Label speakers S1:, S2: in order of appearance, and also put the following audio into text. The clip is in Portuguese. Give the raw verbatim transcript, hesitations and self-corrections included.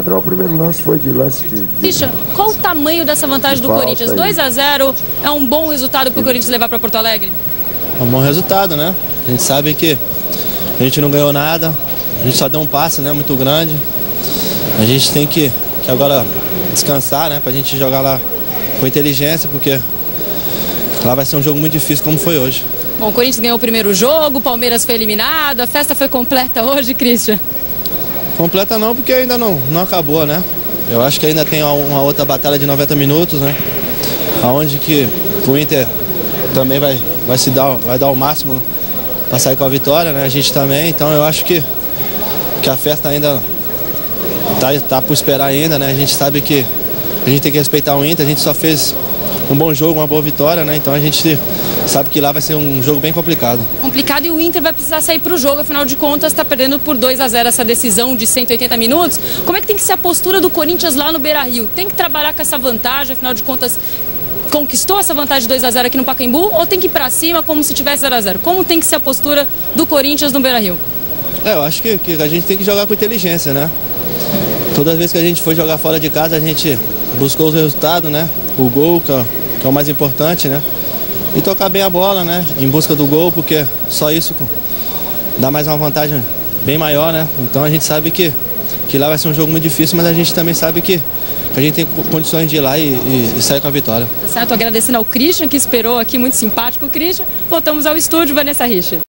S1: lembrar, o primeiro lance foi de lance de... de
S2: Christian, qual o tamanho dessa vantagem do Corinthians? dois a zero é um bom resultado para o Corinthians levar para Porto Alegre?
S3: É um bom resultado, né? A gente sabe que a gente não ganhou nada, a gente só deu um passe, né, muito grande. A gente tem que, que agora descansar, né, pra gente jogar lá com inteligência, porque lá vai ser um jogo muito difícil como foi hoje.
S2: Bom, o Corinthians ganhou o primeiro jogo, o Palmeiras foi eliminado, a festa foi completa hoje, Christian?
S3: Completa não, porque ainda não, não acabou, né? Eu acho que ainda tem uma outra batalha de noventa minutos, né? Aonde que o Inter também vai, vai se dar, vai dar o máximo para sair com a vitória, né? A gente também, então eu acho que, que a festa ainda tá, tá por esperar ainda, né? A gente sabe que a gente tem que respeitar o Inter, a gente só fez um bom jogo, uma boa vitória, né? Então a gente sabe que lá vai ser um jogo bem complicado.
S2: Complicado, e o Inter vai precisar sair para o jogo, afinal de contas está perdendo por dois a zero essa decisão de cento e oitenta minutos. Como é que tem que ser a postura do Corinthians lá no Beira-Rio? Tem que trabalhar com essa vantagem, afinal de contas conquistou essa vantagem de dois a zero aqui no Pacaembu, ou tem que ir para cima como se tivesse zero a zero? Como tem que ser a postura do Corinthians no Beira-Rio?
S3: É, eu acho que, que a gente tem que jogar com inteligência, né? Toda vez que a gente foi jogar fora de casa, a gente buscou os resultados, né? O gol, que é, que é o mais importante, né? E tocar bem a bola, né? Em busca do gol, porque só isso dá mais uma vantagem bem maior, né? Então a gente sabe que, que lá vai ser um jogo muito difícil, mas a gente também sabe que a gente tem condições de ir lá e, e, e sair com a vitória.
S2: Tá certo, agradecendo ao Christian, que esperou aqui, muito simpático o Christian. Voltamos ao estúdio, Vanessa Richa.